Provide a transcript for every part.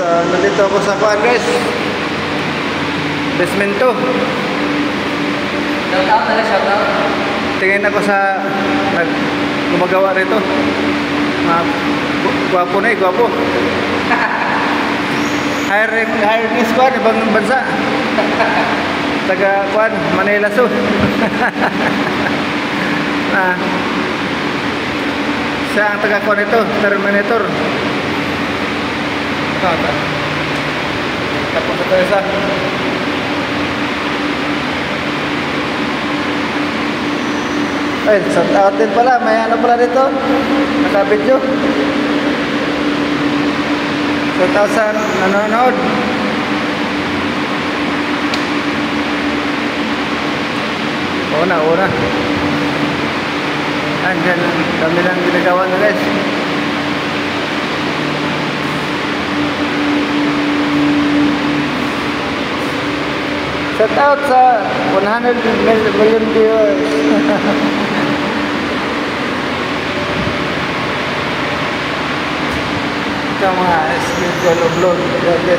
Nandito ako sa kuan guys. Basement 2. Shout out na shout out. Tingin ako sa gumagawa rito. Gwapo na gwapo. Hiring squad, ibang bansa. Taga kuan, Manila Zoo. Siya ang taga kuan ito, Terminator. Tapos ito isa. Ay, shout out din pala. May ano pala dito. Naka-video. Shout out sa nanonood. Una. Andyan, kami lang ginagawa na guys. Shout out sa 100 million viewers. Ito mga schedule of load. Yes.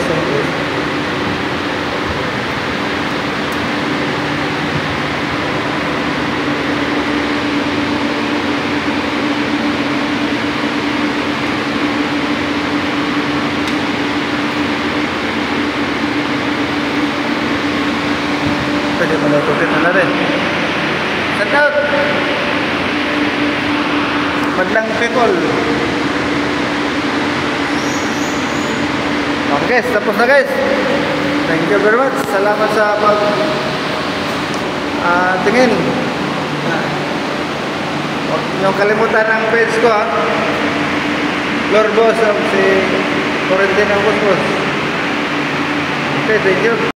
Pwede mo na itutin na rin. Shout out! Madlang people. Okay guys, tapos na guys. Thank you very much. Salamat sa pag tingin. Huwag nyo kalimutan ang page ko ha. Lord Boss of si Corentin Busbos. Okay, thank you.